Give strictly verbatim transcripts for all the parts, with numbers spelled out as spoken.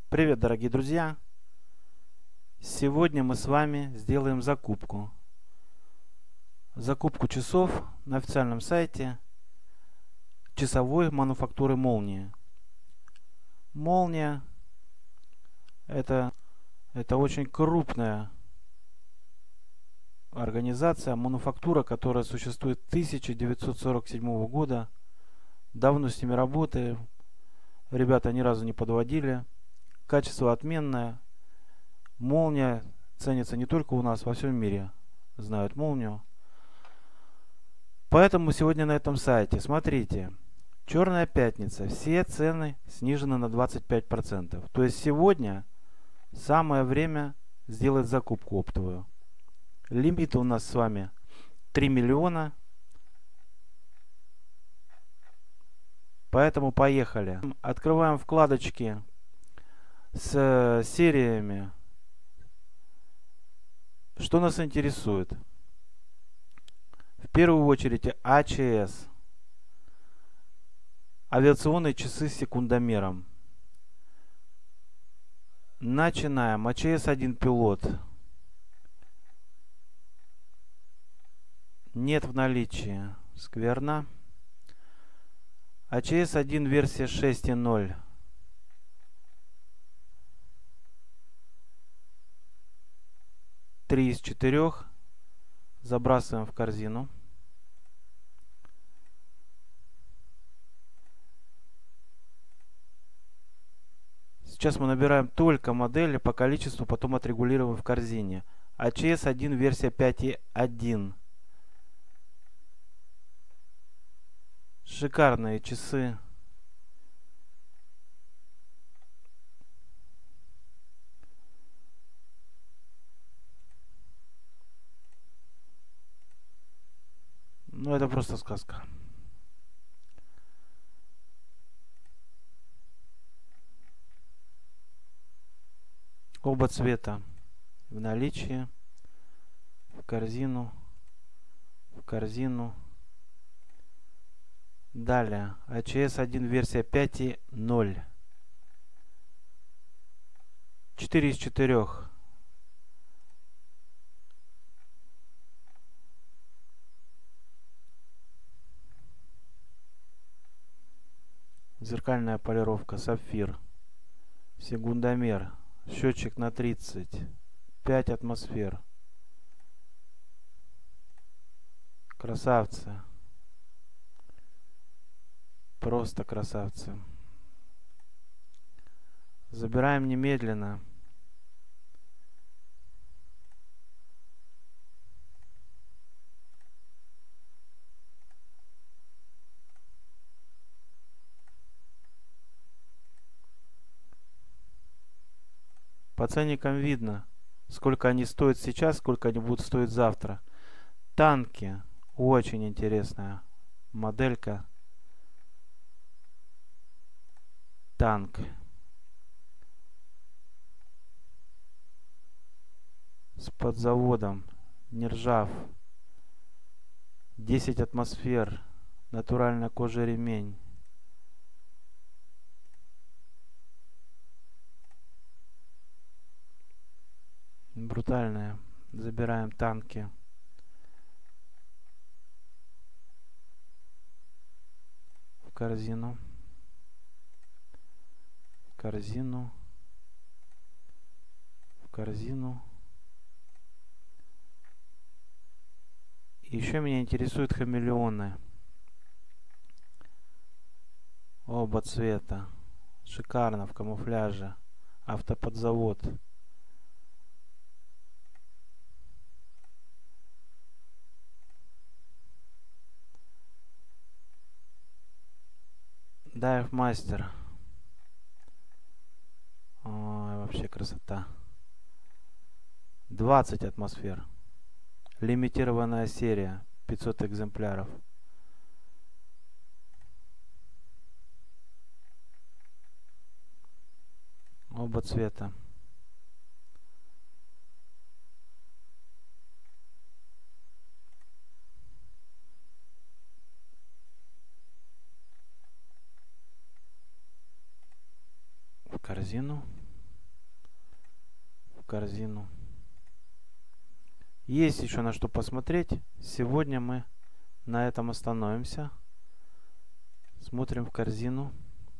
Привет, дорогие друзья! Сегодня мы с вами сделаем закупку. Закупку часов на официальном сайте часовой мануфактуры Молния. Молния это, это очень крупная организация, мануфактура, которая существует с тысяча девятьсот сорок седьмого года. Давно с ними работаю. Ребята ни разу не подводили. Качество отменное. Молния ценится не только у нас, во всем мире знают Молнию. Поэтому сегодня на этом сайте, смотрите, Черная пятница, все цены снижены на двадцать пять процентов. То есть сегодня самое время сделать закупку оптовую. Лимит у нас с вами три миллиона. Поэтому поехали. Открываем вкладочки с сериями. Что нас интересует? В первую очередь А Ч С. Авиационные часы с секундомером. Начинаем. А Ч С один пилот. Нет в наличии. Скверно. А Ч С один версия шесть ноль. Три из четырех. Забрасываем в корзину. Сейчас мы набираем только модели по количеству, потом отрегулируем в корзине. А Ч С один версия пять один. Шикарные часы. Ну, это просто сказка. Оба цвета в наличии. В корзину. В корзину. Далее. А Ч С один версия пять ноль. четыре из четырех. Зеркальная полировка, сапфир. Секундомер. Счетчик на тридцать. пять атмосфер. Красавцы. Просто красавцы. Забираем немедленно. По ценникам видно, сколько они стоят сейчас, сколько они будут стоить завтра. Танки. Очень интересная моделька. Танк. С подзаводом. Нержав. десять атмосфер. Натуральная кожа ремень. Брутальная. Забираем танки. В корзину. В корзину. В корзину. И еще меня интересуют хамелеоны. Оба цвета. Шикарно в камуфляже. Автоподзавод. Дайв мастер. Ой, вообще красота. двадцать атмосфер. Лимитированная серия. пятьсот экземпляров. Оба цвета. В корзину. корзину. Есть еще на что посмотреть. Сегодня мы на этом остановимся. Смотрим в корзину.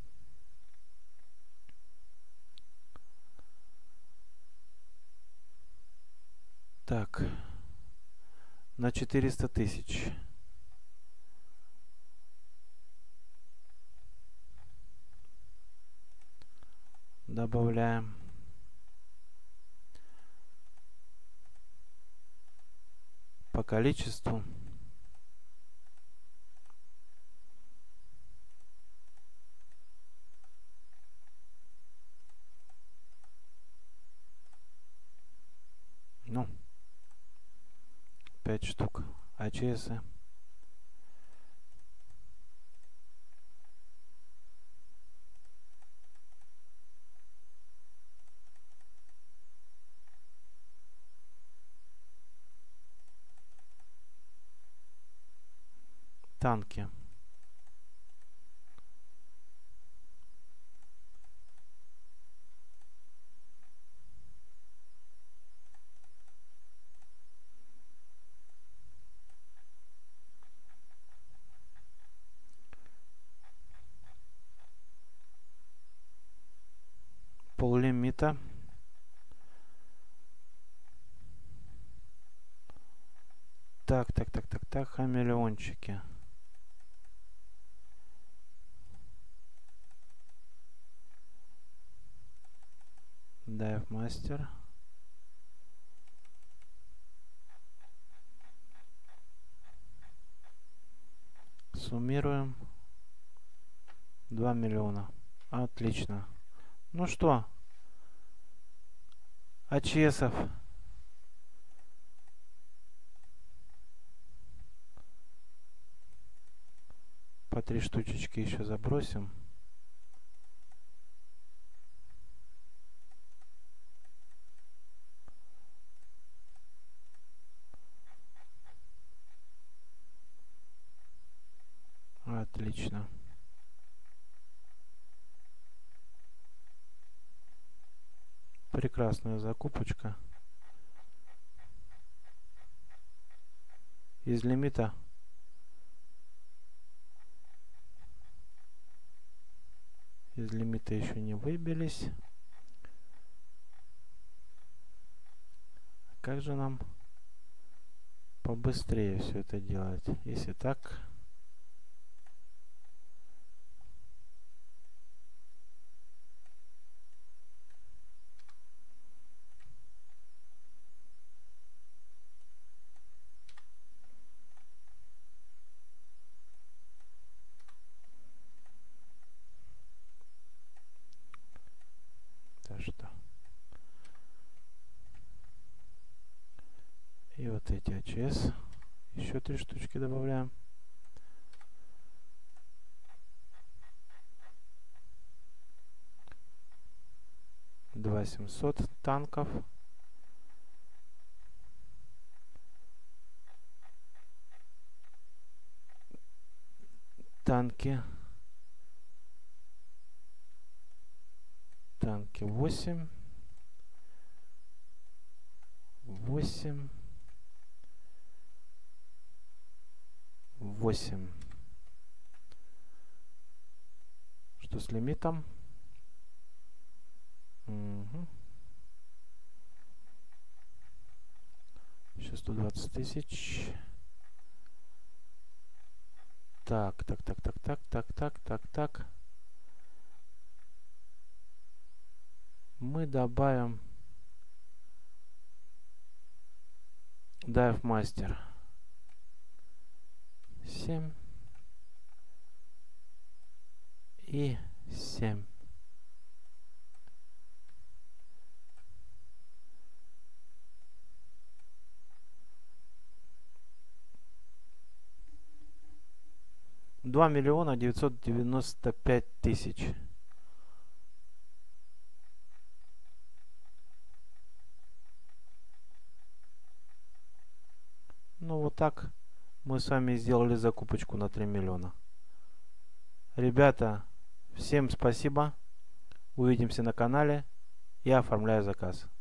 Так, на четыреста тысяч. Добавляем. По количеству. Ну, пять штук АЧС. Танки. Поллимита. Так, так, так, так, так, хамелеончики. Dive Master. Суммируем. два миллиона. Отлично. Ну что, АЧСов по три штучечки еще забросим. Отлично. Прекрасная закупочка. Из лимита из лимита еще не выбились. Как же нам побыстрее все это делать? Если так... Что? И вот эти АЧС еще три штучки добавляем. два семьсот танков. Танки. Танки восемь. восемь. восемь. Что с лимитом? Угу. Еще сто двадцать тысяч. Так, так, так, так, так, так, так, так, так. Мы добавим Dive Master. семь и семь. два миллиона девятьсот девяносто пять тысяч. Ну вот так мы с вами сделали закупочку на три миллиона. Ребята, всем спасибо. Увидимся на канале. Я оформляю заказ.